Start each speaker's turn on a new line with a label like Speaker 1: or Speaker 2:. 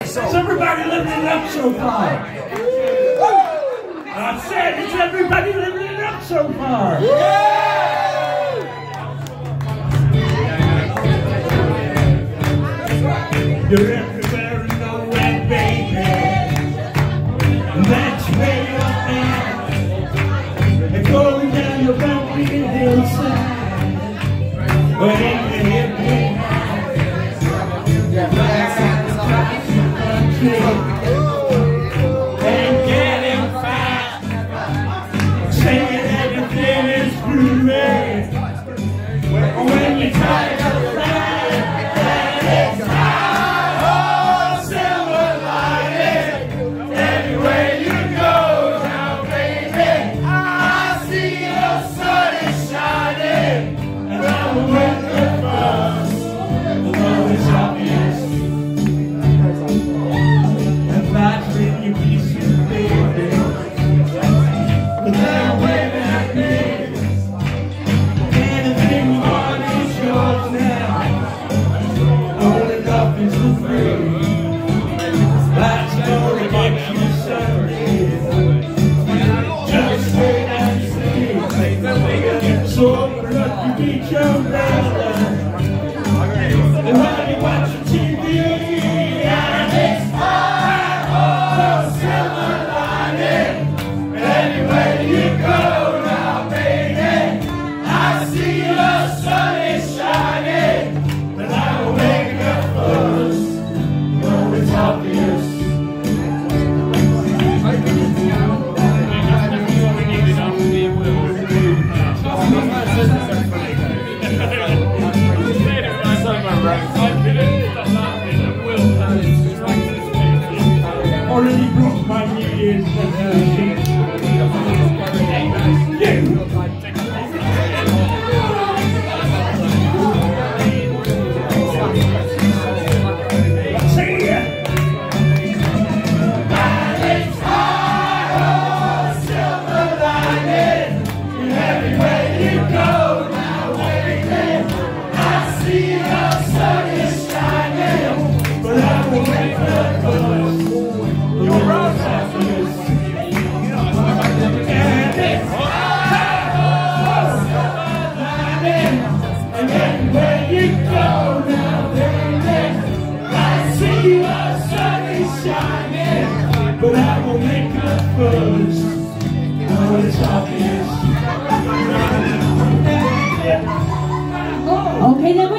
Speaker 1: Is everybody living it up so far? I said, is everybody living it up so far? You're everywhere and nowhere, baby. That's where you're at. And going down your bumpy hillside. When you hit me and getting fat, saying everything is groovy. When you try to fly, it's high, oh, silver lining. Anywhere you go now, baby, I see the sun is shining, and I will make the fuss. The love is obvious. That's when you kiss your baby. But they're waving at me. Anything you want is yours now. Only love is for free. That's gonna get you Sunday. Just wait and see. So open up your beach umbrella. And while you watch your TV, and it's anywhere you go now, baby, I see the sun is shining, and I will make a fuss, though it's obvious. Already broke my New Year's resolution. But I will make a fuss. Oh, it's obvious.
Speaker 2: Okay,